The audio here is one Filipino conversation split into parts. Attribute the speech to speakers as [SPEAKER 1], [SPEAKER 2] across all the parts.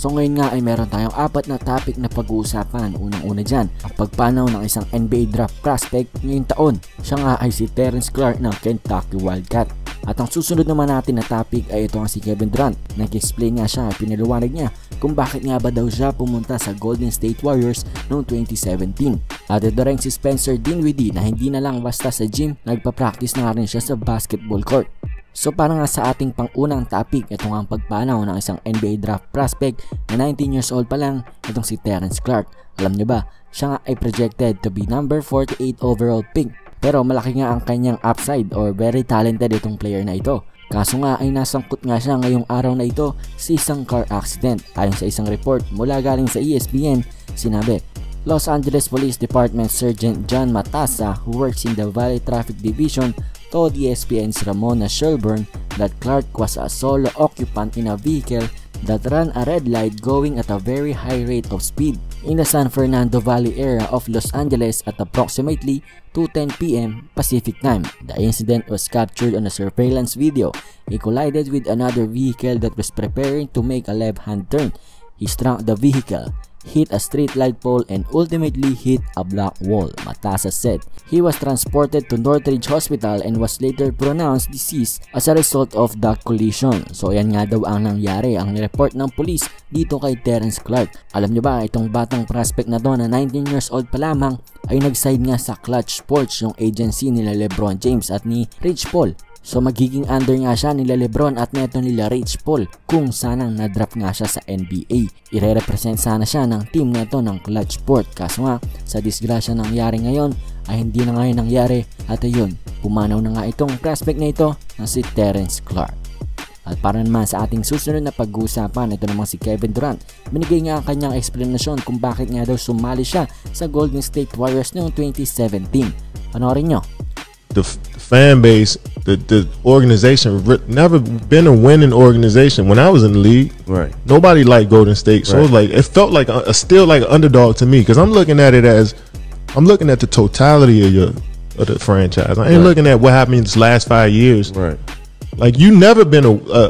[SPEAKER 1] So ngayon nga ay meron tayong 4 na topic na pag-uusapan. Unang-una dyan, ang pagpanaw ng isang NBA draft prospect ngayong taon. Siya nga ay si Terrence Clarke ng Kentucky Wildcat. At ang susunod naman natin na topic ay ito ang si Kevin Durant. Nag-explain nga siya, pinaliwanag niya kung bakit nga ba daw siya pumunta sa Golden State Warriors noong 2017. At ito rin si Spencer Dinwiddie na hindi na lang basta sa gym, nagpa-practice na rin siya sa basketball court. So para nga sa ating pangunang topic, ito nga ang pagpanaw ng isang NBA draft prospect na 19 years old pa lang, itong si Terrence Clarke. Alam niyo ba, siya nga ay projected to be number 48 overall pick. Pero malaki nga ang kanyang upside or very talented itong player na ito. Kaso nga ay nasangkot nga siya ngayong araw na ito sa isang car accident. Ayon sa isang report mula galing sa ESPN, sinabi, Los Angeles Police Department Sergeant John Matassa, who works in the Valley Traffic Division, told ESPN's Ramona Shelburne that Clarke was a solo occupant in a vehicle that ran a red light going at a very high rate of speed in the San Fernando Valley area of Los Angeles at approximately 2:10 p.m. Pacific time. The incident was captured on a surveillance video. He collided with another vehicle that was preparing to make a left-hand turn. He struck the vehicle, hit a street light pole, and ultimately hit a block wall, Matassa said. He was transported to Northridge Hospital and was later pronounced deceased as a result of the collision. So yan nga daw ang nangyari, ang report ng police dito kay Terrence Clarke. Alam nyo ba, itong batang prospect na to na 19 years old pa lamang ay nag-side nga sa Clutch Sports, yung agency nila LeBron James at ni Rich Paul. So magiging under nga siya nila LeBron at neto nila Rich Paul kung sanang na-draft nga siya sa NBA. Ire-represent sana siya ng team neto ng Clutch Sport. Kaso nga, sa disgrasya nangyari ngayon ay hindi na ngayon nangyari at ayun, pumanaw na nga itong prospect na ito na si Terrence Clarke. At para naman sa ating susunod na pag-uusapan, ito naman si Kevin Durant. Binigay nga ang kanyang explanation kung bakit nga daw sumali siya sa Golden State Warriors noong 2017. Panoorin nyo.
[SPEAKER 2] The fan base, the organization, never been a winning organization. When I was in the league,
[SPEAKER 3] right,
[SPEAKER 2] nobody liked Golden State, so right, it felt like still like an underdog to me because I'm looking at it as I'm looking at the totality of the franchise. I ain't looking at what happened in these last 5 years.
[SPEAKER 3] Right,
[SPEAKER 2] like you never been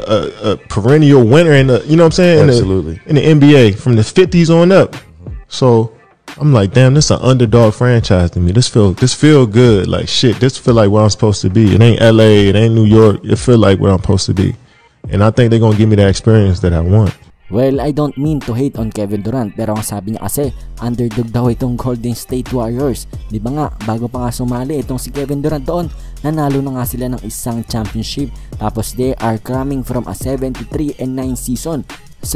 [SPEAKER 2] a perennial winner in the, you know what I'm saying?
[SPEAKER 3] Absolutely.
[SPEAKER 2] In the NBA from the 50s on up. So I'm like, damn, this is an underdog franchise to me. This feel good. Like shit, this feel like where I'm supposed to be. It ain't LA, it ain't New York. It feel like where I'm supposed to be. And I think they're gonna give me that experience that I want.
[SPEAKER 1] Well, I don't mean to hate on Kevin Durant, pero ang sabi niya kasi, underdog daw itong Golden State Warriors. Di ba nga, bago pa nga sumali itong si Kevin Durant doon, nanalo na nga sila ng isang championship. Tapos they are coming from a 73-9 season.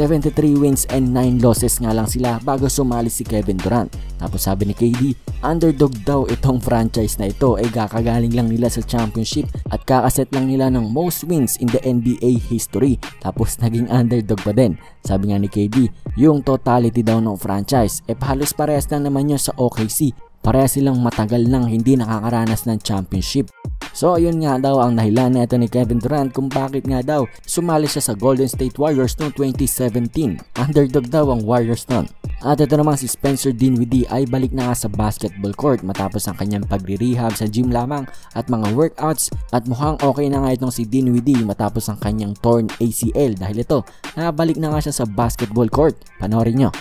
[SPEAKER 1] 73 wins and 9 losses nga lang sila bago sumali si Kevin Durant. Tapos sabi ni KD, underdog daw itong franchise na ito ay kakagaling lang nila sa championship at kakaset lang nila ng most wins in the NBA history. Tapos naging underdog pa din. Sabi nga ni KD, yung totality daw ng franchise halos parehas lang naman yun sa OKC. Parehas silang matagal nang hindi nakakaranas ng championship. So ayun nga daw ang dahilan nito ni Kevin Durant kung bakit nga daw sumali siya sa Golden State Warriors noong 2017. Underdog daw ang Warriors noon. At ito naman si Spencer Dinwiddie ay balik na nga sa basketball court matapos ang kanyang pagre-rehab sa gym lamang at mga workouts, at mukhang okay na nga itong si Dinwiddie matapos ang kanyang torn ACL. Dahil ito, nabalik na nga siya sa basketball court. Panoorin nyo.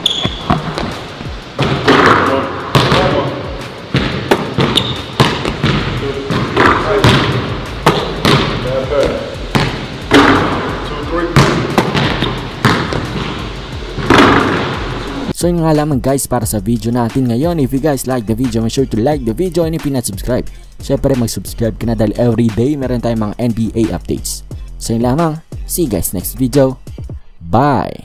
[SPEAKER 1] So yun nga lamang guys para sa video natin ngayon. If you guys like the video, make sure to like the video, and if you're not subscribed, syempre mag-subscribe ka na dahil everyday meron tayong mga NBA updates. So yun lamang, see you guys next video. Bye!